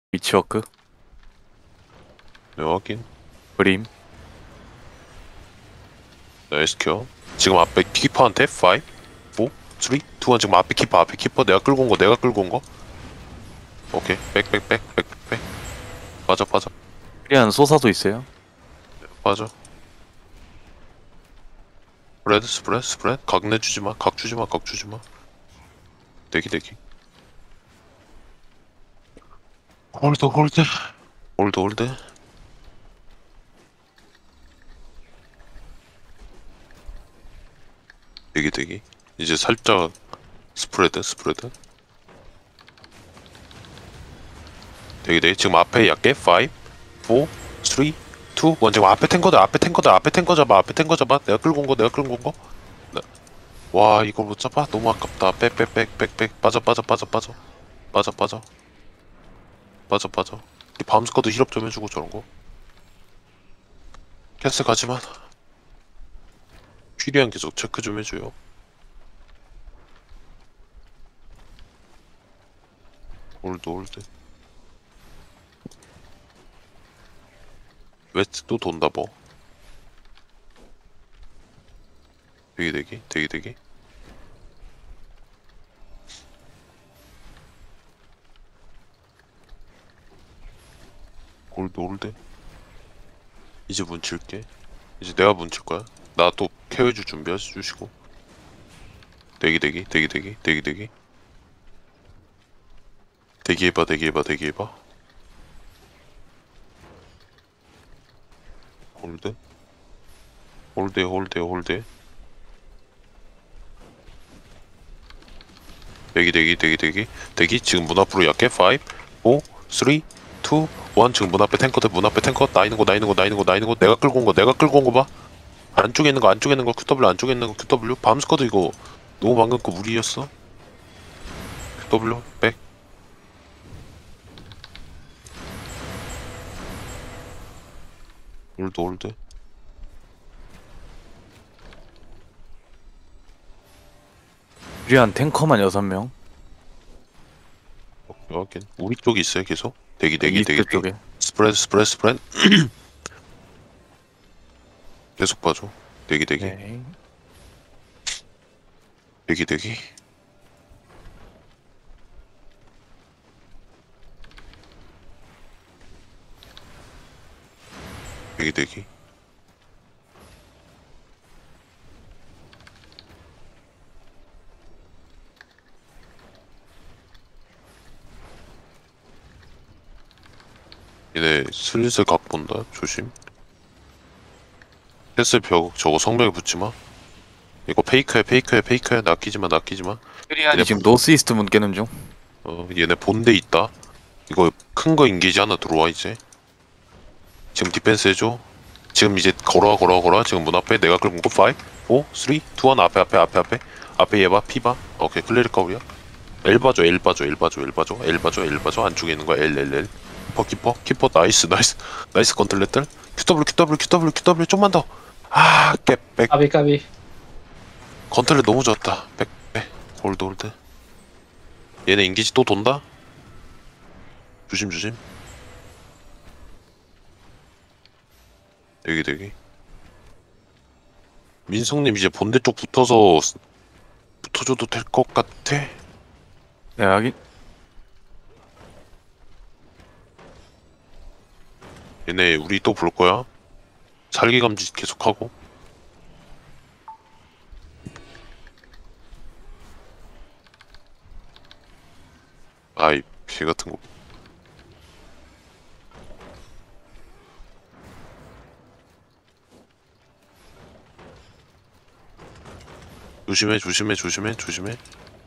위치워크, 네, 확인. 그림, 나이스 켜. 지금 앞에 키퍼한테 5, 4, 3, 2, 1. 지금 앞에 키퍼 내가 끌고 온 거. 오케이. 백. 빠져. 프리한 소사도 있어요. 빠져. 스프레드. 각 내주지 마. 각 주지 마. 대기. 홀드. 대기. 이제 살짝 스프레드. 대기. 지금 앞에 약게 5, 4, 3, 2, 1. 지금 앞에 탱커 잡아. 내가 끌고 온 거. 네. 와, 이걸 못 잡아? 너무 아깝다. 백. 빠져. 이 밤스쿼드 힐업 좀 해주고 저런 거. 캐스 가지만. 퀴리안 계속 체크 좀 해줘요. 홀드. 웨스트 또 돈다 뭐. 대기. 홀드. 이제 문 칠게. 이제 내가 문 칠 거야. 나 또 케어해줄 준비 해주시고. 대기. 대기해봐. 홀드. 대기. 지금 문 앞으로 약게 5, 4, 3, 2, 1. 지금 문 앞에 탱커. 나 있는 거. 내가 끌고 온 거 봐. 안쪽에 있는 거 QW 안쪽에 있는 거 QW. 밤스쿼드 이거 너무 방금 거 무리였어. QW 백. 홀드. 프리한 탱커만 6명. 여긴 우리 쪽에 있어요 계속. 대기. 이스트 쪽에. 스프레드. 계속 봐줘. 대기. 네. 대기. 얘네 슬슬 각 본다. 조심. 패스 벽 저거 성벽에 붙지마. 이거 페이크야. 낚이지마. 프리한이 지금 노스 이스트 문 깨는 중. 얘네 본대 있다. 이거 큰 거 인게이지 하나 들어와 이제. 지금 디펜스 해줘. 지금 이제 걸어와. 지금 문 앞에 내가 끌고 거 5, 4, 3, 2, 1. 앞에 얘 봐. 피 봐. 오케이. 클레리카 우리야. L 봐줘. 안쪽에 있는 거야. L. 키퍼. 나이스 건틀렛들. QW 좀만 더. 백. 까비. 건틀렛 너무 좋았다. 백. 홀드. 얘네 인기지 또 돈다. 조심. 대기. 민성님 이제 본대 쪽 붙어줘도 될 것 같아. 네, 여기. 얘네 우리 또 볼 거야. 살기 감지 계속하고. 아이 피 같은 거. 조심해.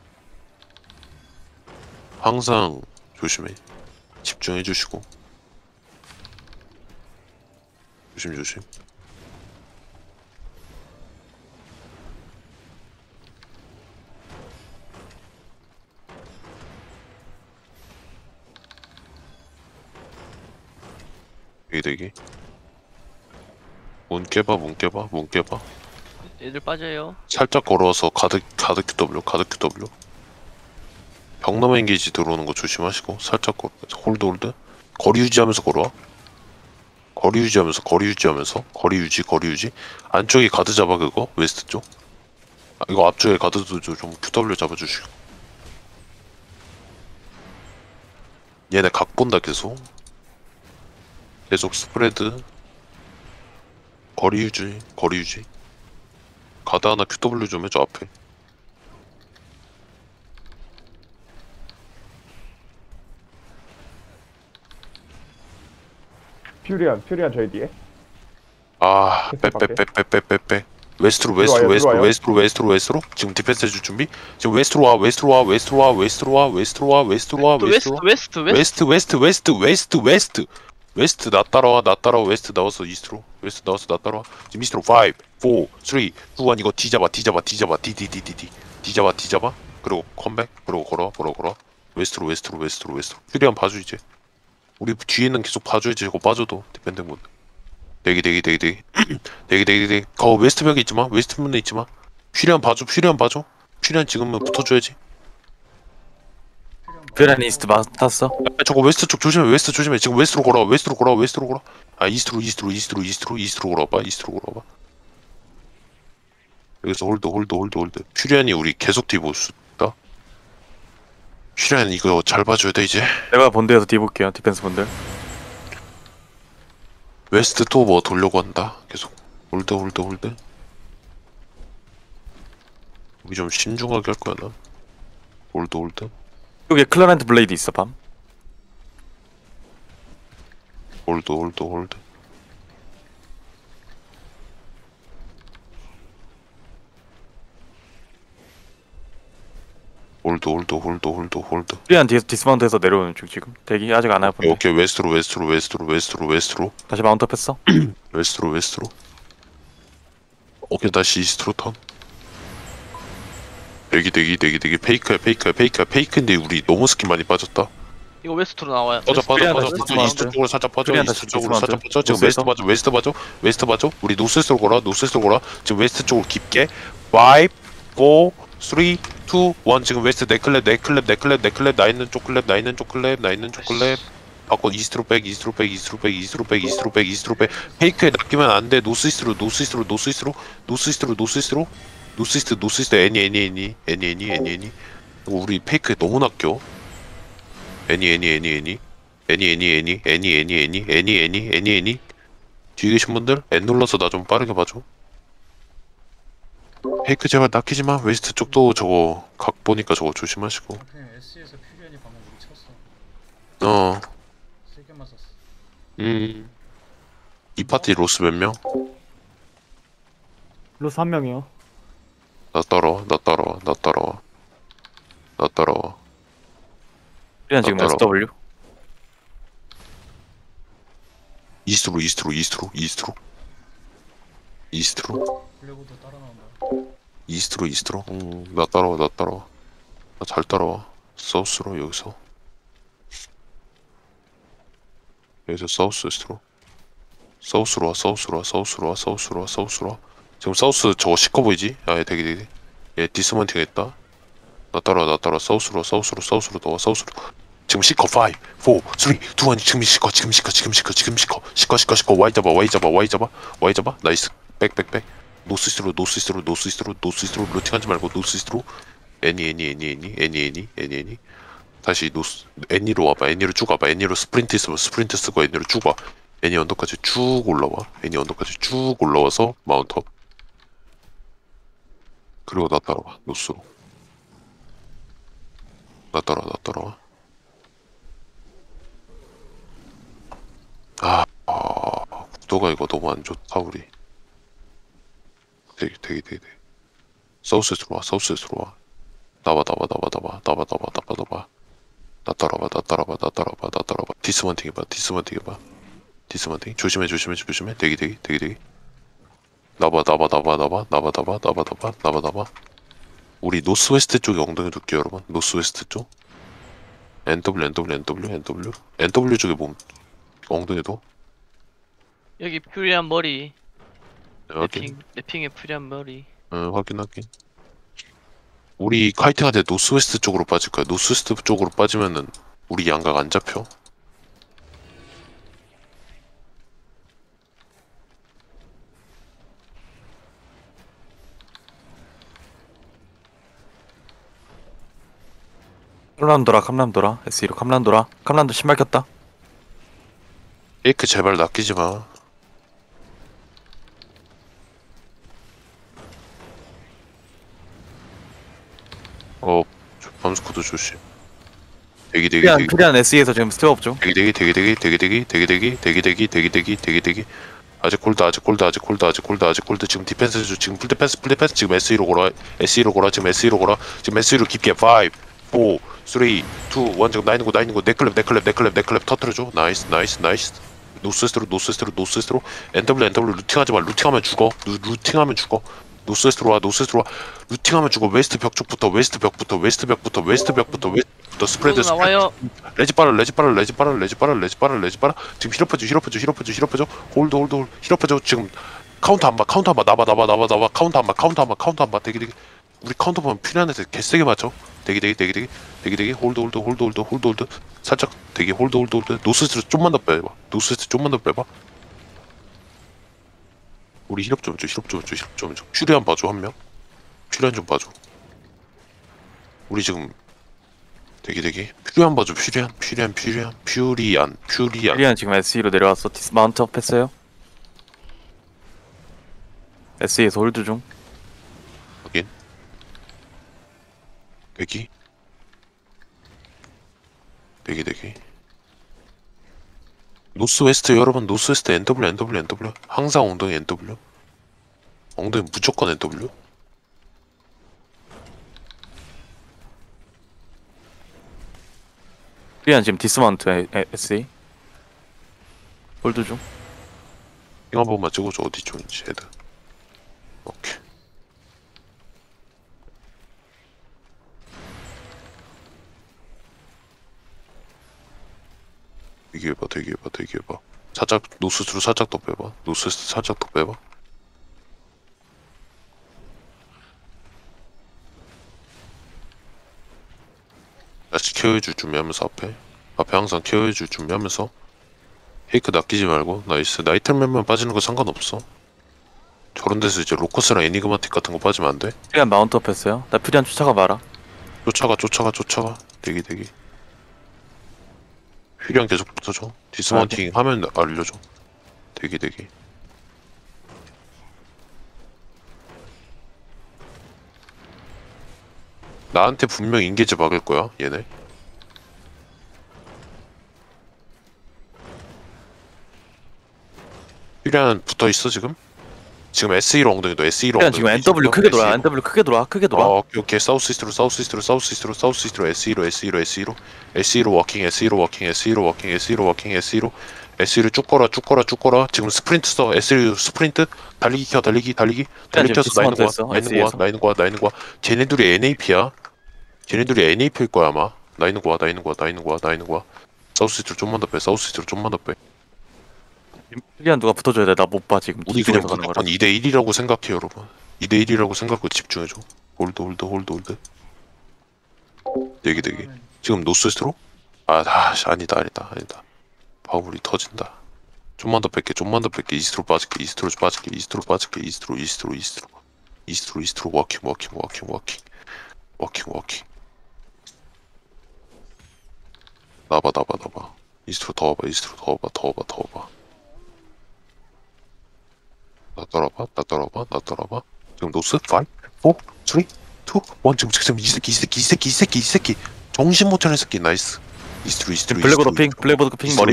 항상 조심해. 집중해 주시고. 조심. 대기. 문 깨봐. 애들 빠져요. 살짝 걸어서 가드 QW. 벽 넘어 인게이지 들어오는 거 조심하시고 살짝 홀드. 거리 유지하면서 걸어와. 거리 유지하면서 거리 유지. 안쪽에 가드 잡아 그거 웨스트 쪽. 아, 이거 앞쪽에 가드도 좀 QW 잡아주시고. 얘네 각 본다 계속 스프레드. 거리 유지. 가드 하나 QW 좀 해줘 앞에. 퓨리안 저희 뒤에. 아, 빼. 웨스트로. 지금 디펜스 해줄 준비. 지금 웨스트로 와. 웨스트. 나 따라와. 웨스트 나와서 이스트로. 나 따라와. 지금 이스트로 5, 4, 3, 2, 1 이거 뒤잡아. 뒤잡아. 그리고 컴백. 그리고 걸어. 웨스트로. 퓨리안 봐줘 이제. 우리 뒤에는 계속 봐줘야지. 저거 빠져도 디펜딩 못. 대기. 웨스트 벽에 있지마. 웨스트 문에 있지마. 퓨리안 봐줘. 퓨리안 지금은 붙어줘야지. 퓨리안 이스트 맡았어? 아, 저거 웨스트 쪽 조심해. 지금 웨스트로 걸어. 아 이스트로 걸어봐. 여기서 홀드. 퓨리안이 우리 계속 뒤보고 있다. 퓨리안 이거 잘 봐줘야 돼 이제. 내가 본대에서 뒤 볼게요. 디펜스 분들. 웨스트 또 뭐 돌려고 한다. 계속 홀드. 우리 좀 신중하게 할 거야 나. 홀드. 여기 클라렌트 블레이드 있어 밤. 홀드. 퓨리안 뒤에서 디스마운트해서 내려오는 중 지금. 대기 아직 안 와본데. 오케이 웨스트로. 다시 마운트업 했어. 웨스트로. 오케이 다시 이스트로 턴. 대기. 페이크인데 우리 너무 스킨 많이 빠졌다. 이거 웨스트로 나와요. 빠져. 퓨리안한테 이스트 디스마운트. 쪽으로 살짝 빠져. 퓨리안한테 이스트 쪽으로 살짝 디스마운트. 빠져. 지금 웨스트 봐줘. 우리 노스웨스트로 걸어. 지금 웨스트 쪽으로 깊게. 5, 4, 3, 2, 1 지금 웨스트 네클랩 나 있는 쪽 클랩 바꿔 이스트로 백 페이크에 낚이면 안돼. 노스이스트로 애니 우리 페이크에 너무 낚여. 애니 뒤에 계신 분들 N 눌러서 나 좀 빠르게 봐줘. 페이크 제발 낚이지마. 웨스트 쪽도 저거 각 보니까 저거 조심하시고. SE에서 퓨리안이 방금 우리 쳤어. 어 세게 맞았어. 이 파티 로스 몇 명? 로스 한 명이요. 나 따라와. 퓨리안 지금 따라와. SW. 이스트로 블랙우드 따라 나온다. 이스트로. 나 따라와. 나 잘 따라와. 사우스로 여기서 사우스 웨스트로. 사우스로 와. 지금 사우스 저거 시커 보이지? 아, 되게. 얘 디스먼팅 했다. 나 따라와. 사우스로 너와 사우스로. 지금 시커 5, 4, 3, 2, 1 지금 시커. Y 잡아. 나이스. 백. 노스이스트로 루팅하지 말고 노스이스트로. 애니. 다시 애니로 와봐. 애니로 쭉 와봐. 애니로 스프린트 쓰고 애니로 쭉 와. 애니 언더까지 쭉 올라와서 마운트업. 그리고 나 따라와. 노스로. 나 따라와. 국도가 이거 너무 안 좋다 우리. 되게. 사우스에스로 와. 나와. 나 따라와. 디스먼팅 해봐. 조심해. 되게. 나봐. 우리 노스웨스트 쪽에 엉덩이 둘게요 여러분. 노스웨스트 쪽. NW 쪽에 몸 엉덩이도. 여기 퓨리안 머리. 확인. 래핑에 퓨리안 머리. 확인. 우리 카이팅한테 노스웨스트 쪽으로 빠질 거야. 노스웨스트 쪽으로 빠지면은 우리 양각 안 잡혀. 캄람 돌아 SE로 캄람 돌아. 캄람도 신발 꼈다. 페이크 제발 낚이지 마. 밤스코드 조심. 대기 피리안 SE에서 지금 스텝업 중. 대기 아직 골드 지금 디펜스 중 지금 풀디펜스 지금 SE로 걸어 지금 SE로 깊게 5 4 3 2 1 지금 나이는고 네클랩 터뜨려줘. 나이스 노스웨스트로 NW 루팅하면 죽어. 노스웨스트로 와 루팅하면 죽어. 웨스트 벽 쪽부터 스프레드 나와요. 레지 빨아 지금 힐업해줘 홀드 힐업해줘. 지금 카운터 한번 나봐 카운터 한번 대기 우리 카운터 보면 필요한에서 개세게 맞춰. 대기 홀드 살짝 대기 홀드 노스웨스트로 좀만 더 빼봐. 우리 힐업 좀 줘. 퓨리안 봐줘. 한 명 퓨리안 좀 봐줘. 우리 지금 대기 퓨리안 봐줘. 퓨리안 피리안 지금 SE로 내려왔어. 디스마운트업 했어요. SE에서 홀드 중. 확인. 대기 노스웨스트 여러분. 노스웨스트 NW 항상 엉덩이 NW 무조건 NW. 피리안 지금 디스마운트 SE. 홀드 중. 이거 한 번만 찍어줘. 어디 쪽인지 헤드. 오케이. 대기해봐. 살짝 노스스로 살짝 더 빼봐. 노스웨스트 살짝 더 빼봐. 다시 케어해줄 준비하면서 앞에 항상 케어해줄 준비하면서 페이크 낚이지 말고. 나이스. 나이틀맨만 빠지는 거 상관없어. 저런 데서 이제 로커스랑 애니그마틱 같은 거 빠지면 안 돼. 피리안 마운트업 했어요. 나 피리안 쫓아가 봐라. 쫓아가. 대기. 휘령 계속 붙어줘. 디스마운팅 하면 알려줘. 대기. 나한테 분명 인게지 막을 거야 얘네. 휘령 붙어 있어 지금 SE로 엉덩이도 피리안 지금 NW 크게 돌아. NW 크게 돌아. 오케이. 사우스 이스트로 SE로 워킹 SE로 쭉 걸어 지금 스프린트 써. SE로 스프린트 달리기 켜서 나이는 거야. 쟤네들이 NAP일 거야 아마. 나이는 거야. 사우스 이스트로 좀만 더 빼. 피리안 누가 붙어줘야 돼. 나 못 봐 지금. 우리 그냥 가는 거라. 무조건 2대1이라고 생각해 여러분. 2대1이라고 생각하고 집중해줘. 홀드. 대기. 지금 노스웨스트로? 아니다. 바울이 터진다. 좀만 더 뺄게. 이스트로 빠질게. 이스트로 워킹. 나봐. 이스트로 더 와봐. 나 따라봐. 지금 노스 5, 4, 3, 2, 1. 지금 이 새끼 정신 못 차린 새끼. 나이스. 이스트로 블랙보드 핑 머리.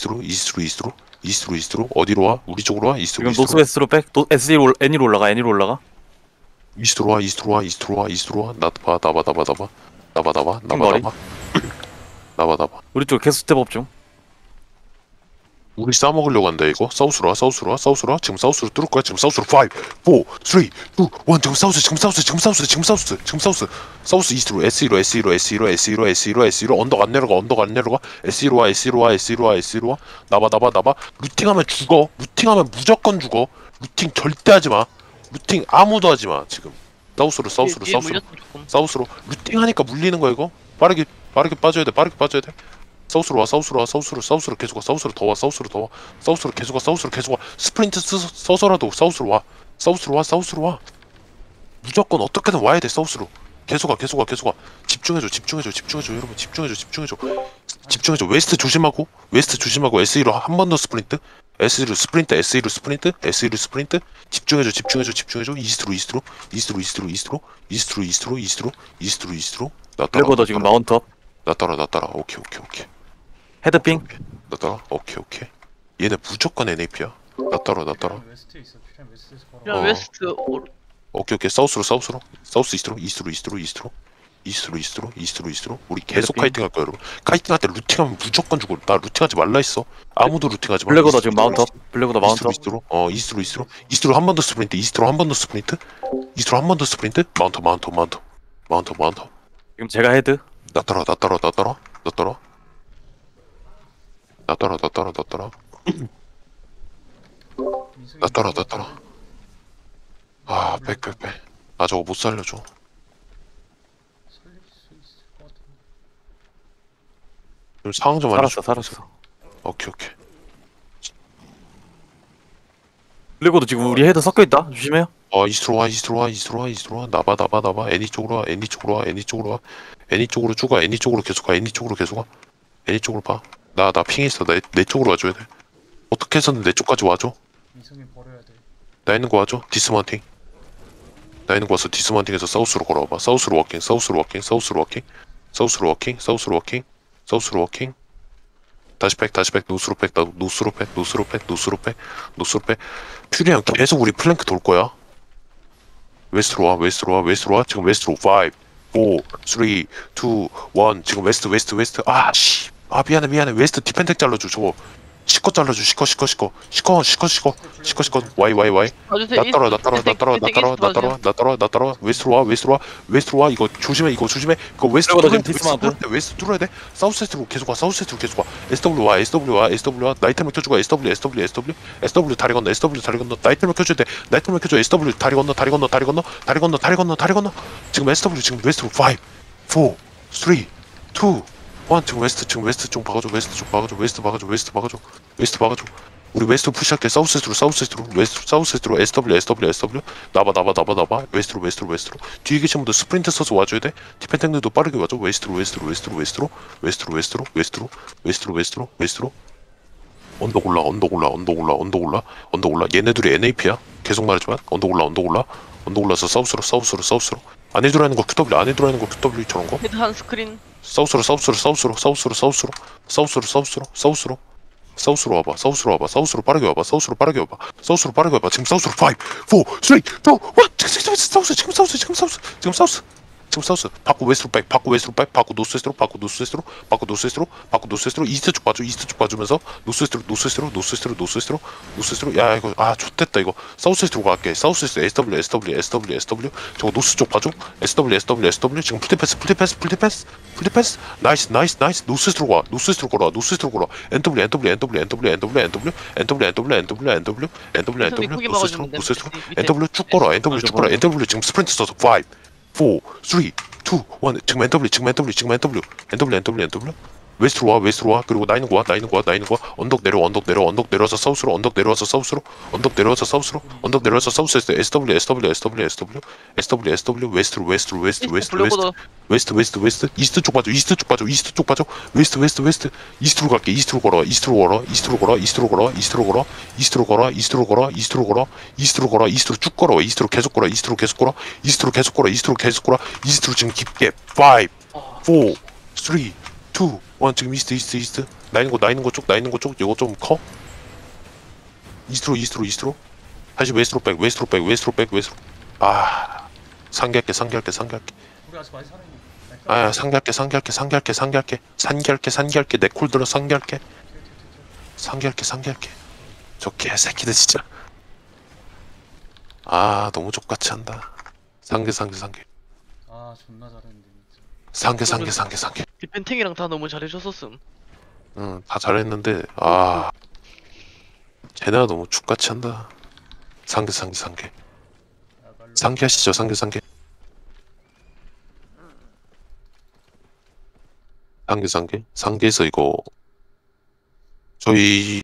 이스트로 어디로 와? 우리 쪽으로 와. 지금 노스웨스트로 백. SE로 N으로 올라가. 이스트로 와. 나봐. 우리 쪽 계속 스텝업 중. 우리 싸먹으려고 한다 이거. 사우스로 와. 지금 사우스로 뚫을 거야. 지금 사우스로 5, 4, 3, 2, 1. 지금 사우스 이스트로 SE로 언덕 안 내려가. SE로 와. 나봐. 루팅하면 죽어. 무조건 죽어. 루팅 절대 하지 마. 루팅 아무도 하지 마. 지금 사우스로 루팅하니까 물리는 거야 이거. 빠르게 빠져야 돼. 사우스로 와. 계속 와. 사우스로 더 와. 사우스로 계속 와. 스프린트 써서라도 사우스로 와. 무조건 어떻게든 와야 돼. 사우스로 계속 와. 집중해줘 여러분. 집중해줘. 웨스트 조심하고 SE로 한 번 더 스프린트. SE로 스프린트. 집중해줘. 이스트로. 나 따라. 블랙오더 지금 마운트업. 나 따라. 오케이. 헤드핑. 나 따라. 오케이. 얘네 무조건 NAP야. 나 따라. 퓨리안 웨스트에 있어. 퓨리안 웨스트에서 걸어. 퓨리안 웨스트 오케이. 사우스로. 사우스 이스트로. 우리 계속 헤드핑. 카이팅 할 거야, 여러분. 카이팅 할 때 루팅하면 무조건 죽어. 나 루팅하지 말라 했어. 아무도 루팅하지 마. 블랙오더 지금 마운트업. 블랙오더 마운트업. 이스트로 한 번 더 스프린트. 마운트. 지금 제가 헤드. 나 따라. 민승이 나 따라. 들어가. 아, 백. 아, 저거 못 살려줘. 살릴 수 있을 것 같은데. 좀 상황 좀 알려줘. 살았어. 오케이. 블랙오더 지금 우리 헤드 섞여 있다. 조심해요. 이스트로 와. 나봐. 애니 쪽으로 와. 애니 쪽으로 쭉 가. 애니 쪽으로 계속 가. 애니 쪽으로 봐. 나 핑 있어. 내 쪽으로 와줘야 돼. 어떻게 해서든 내 쪽까지 와줘. 민승이 버려야 돼. 나 있는 거 와줘. 디스마운팅. 나 있는 거 와서 디스마운팅에서 사우스로 걸어와봐. 사우스로 워킹. 다시 백. 노스로 백. 퓨리안 계속 우리 플랭크 돌 거야. 웨스트로 와. 지금 웨스트로 5, 4, 3, 2, 1. 지금 웨스트. 미안해. 웨스트 디펜텍 잘라줘. 저거 시커 잘라줘. 시커. 와이. 봐주세요. 나 따라와. 웨스트로 와. 이거 조심해. 이거 웨스트 블랙오더 지금 뚫어야 돼. 디스마운트. 웨스트 뚫어야 돼. 사우스웨스트로 계속 와. SW 와. 나이템을 켜주고 SW 다리 건너. 나이템을 켜줘야 돼. SW 다리 건너. 지금 SW 지금 웨스트로 5, 4, 3, 2, 1. 지금 웨스트 좀 박아줘. 웨스트 박아줘. 우리 웨스트 푸시할게. 사우스웨스트로 SW 나봐. 웨스트로 뒤에 계신 분들 스프린트 써서 와줘야 돼. 디펜탱들도 빠르게 와줘. 웨스트로 언덕 올라. 얘네들이 NAP야. 계속 말하지만 언덕 올라서 사우스로. 안에 들어가는 거 QW 저런 거. 헤드 한 스크린. 사우스로 와봐. 사우스로 빠르게 와봐. 지금 사우스로 5, 4, 3, 2, 1. 지금 사우스. 바꾸 웨스트로 백. 바꾸 노스웨스트로. 이스트 쪽 봐주면서 노스웨스트로. 야, 이거 좆됐다 이거. 사우스웨스트로 갈게. 사우스웨스트 SW. 저거 노스 쪽 봐줘. SW. 지금 풀디패스. 나이스. 노스웨스트로 걸어. NW. 노스웨스트로. NW 쭉 걸어. NW 지금 스프린트 써서 5, 4, 3, 2, 1. 지금 NW. 웨스트로 와. 그리고 나이는 거 와. 언덕 내려와서 사우스로. 언덕 내려와서 사우스로. 사우스에서 SW. 웨스트로. 블랙오더. 웨스트. 이스트 쪽 봐줘. 웨스트. 이스트로 갈게. 이스트로 걸어. 이스트로 쭉 걸어. 이스트로 계속 걸어. 이스트로 지금 깊게 5, 4, 3, 2, 1. 지금 이스트. 나 있는 거 쪽. 이거 좀 커. 이스트로. 다시 웨스트로 백. 상기할게. 우리 아직 많이 살아있네. 상기할게. 내 콜 들어 상기할게. 저 개새끼들 진짜. 너무 족같이 한다. 상기. 아 존나 잘했는데 진짜. 상기. 디펜탱이랑 다 너무 잘해줬었음. 다 잘했는데 쟤네가 너무 족같이 한다. 상기. 야갈로. 상기하시죠. 상기. 상기에서 이거 저희